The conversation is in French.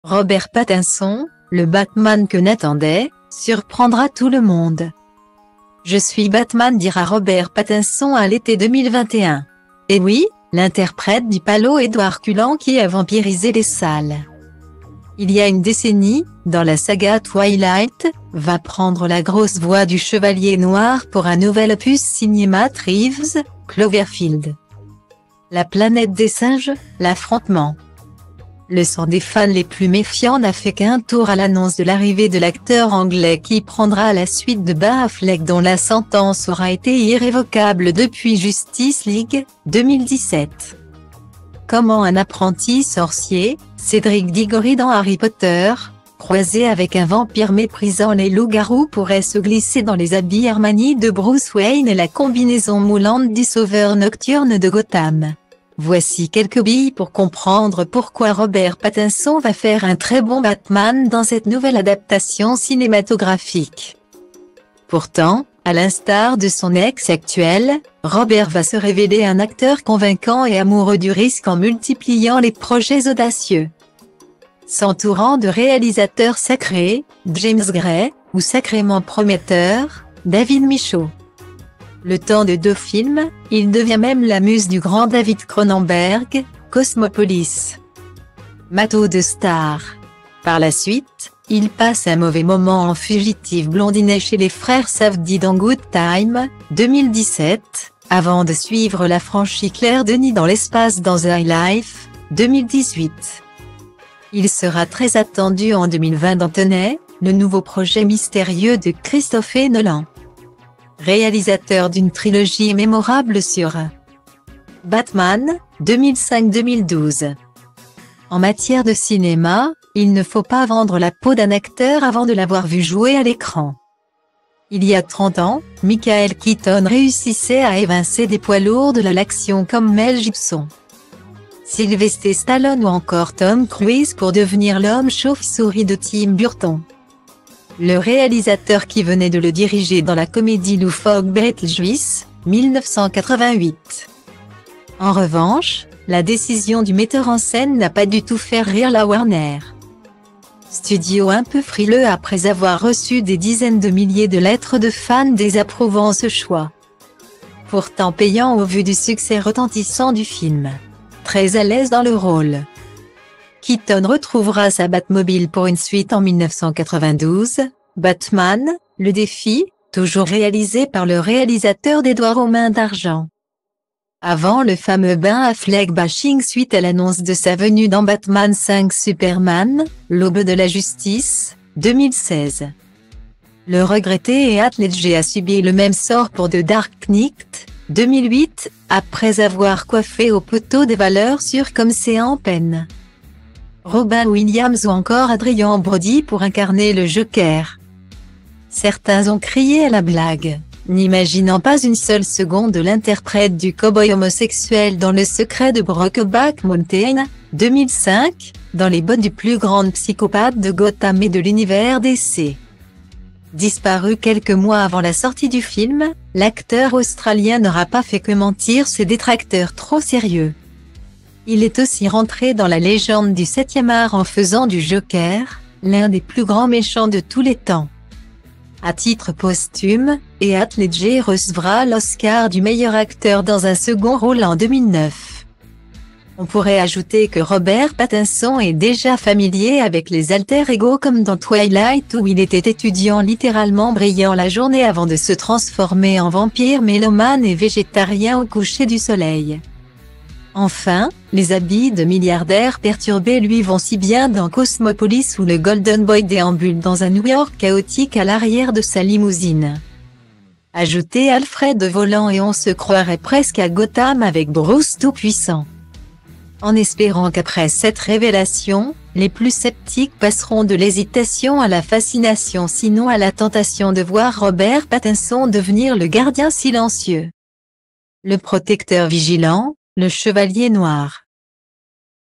Robert Pattinson, le Batman que n'attendait, surprendra tout le monde. Je suis Batman, dira Robert Pattinson à l'été 2021. Et oui, l'interprète du Palo Édouard Cullen qui a vampirisé les salles. Il y a une décennie, dans la saga Twilight, va prendre la grosse voix du Chevalier Noir pour un nouvel opus signé Matt Reeves, Cloverfield. La planète des singes, l'affrontement. Le sang des fans les plus méfiants n'a fait qu'un tour à l'annonce de l'arrivée de l'acteur anglais qui prendra la suite de Ben Affleck dont la sentence aura été irrévocable depuis Justice League, 2017. Comment un apprenti sorcier, Cédric Diggory dans Harry Potter, croisé avec un vampire méprisant les loups-garous pourrait se glisser dans les habits Armani de Bruce Wayne et la combinaison moulante du sauveur nocturne de Gotham. Voici quelques billes pour comprendre pourquoi Robert Pattinson va faire un très bon Batman dans cette nouvelle adaptation cinématographique. Pourtant, à l'instar de son ex actuel, Robert va se révéler un acteur convaincant et amoureux du risque en multipliant les projets audacieux. S'entourant de réalisateurs sacrés, James Gray, ou sacrément prometteurs, David Michôd. Le temps de 2 films, il devient même la muse du grand David Cronenberg, Cosmopolis. Mato de star. Par la suite, il passe un mauvais moment en fugitive blondinet chez les frères Safdie dans Good Time, 2017, avant de suivre la franchise Claire Denis dans l'espace dans The High Life, 2018. Il sera très attendu en 2020 dans Tenet, le nouveau projet mystérieux de Christopher Nolan. Réalisateur d'une trilogie mémorable sur Batman, 2005-2012. En matière de cinéma, il ne faut pas vendre la peau d'un acteur avant de l'avoir vu jouer à l'écran. Il y a 30 ans, Michael Keaton réussissait à évincer des poids lourds de l'action comme Mel Gibson, Sylvester Stallone ou encore Tom Cruise pour devenir l'homme chauve-souris de Tim Burton. Le réalisateur qui venait de le diriger dans la comédie loufoque Beetlejuice, 1988. En revanche, la décision du metteur en scène n'a pas du tout fait rire la Warner Studio un peu frileux après avoir reçu des dizaines de milliers de lettres de fans désapprouvant ce choix. Pourtant payant au vu du succès retentissant du film. Très à l'aise dans le rôle. Keaton retrouvera sa Batmobile pour une suite en 1992, Batman, le défi, toujours réalisé par le réalisateur d'Edouard aux mains d'argent. Avant le fameux Ben Affleck bashing suite à l'annonce de sa venue dans Batman 5 Superman, l'aube de la justice, 2016. Le regretté Heath Ledger a subi le même sort pour The Dark Knight, 2008, après avoir coiffé au poteau des valeurs sûres comme c'est en peine. Robin Williams ou encore Adrien Brody pour incarner le Joker. Certains ont crié à la blague, n'imaginant pas une seule seconde l'interprète du cow-boy homosexuel dans Le secret de Brokeback Mountain, 2005, dans les bottes du plus grand psychopathe de Gotham et de l'univers DC. Disparu quelques mois avant la sortie du film, l'acteur australien n'aura pas fait que mentir ses détracteurs trop sérieux. Il est aussi rentré dans la légende du 7e art en faisant du Joker, l'un des plus grands méchants de tous les temps. À titre posthume, Heath Ledger recevra l'Oscar du meilleur acteur dans un second rôle en 2009. On pourrait ajouter que Robert Pattinson est déjà familier avec les alter-ego comme dans Twilight où il était étudiant littéralement brillant la journée avant de se transformer en vampire mélomane et végétarien au coucher du soleil. Enfin, les habits de milliardaire perturbé lui vont si bien dans Cosmopolis où le Golden Boy déambule dans un New York chaotique à l'arrière de sa limousine. Ajoutez Alfred volant et on se croirait presque à Gotham avec Bruce Tout-Puissant. En espérant qu'après cette révélation, les plus sceptiques passeront de l'hésitation à la fascination sinon à la tentation de voir Robert Pattinson devenir le gardien silencieux. Le protecteur vigilant, le Chevalier Noir.